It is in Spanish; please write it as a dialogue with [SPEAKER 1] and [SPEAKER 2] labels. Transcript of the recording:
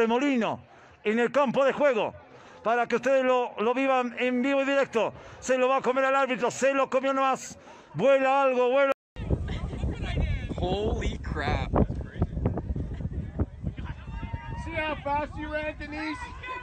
[SPEAKER 1] Torremolinos, en el campo de juego, para que ustedes lo vivan en vivo y directo. Se lo va a comer al árbitro, se lo comió nomás. Vuela algo, vuela.
[SPEAKER 2] Holy crap.
[SPEAKER 3] See how fast you ran, Denise?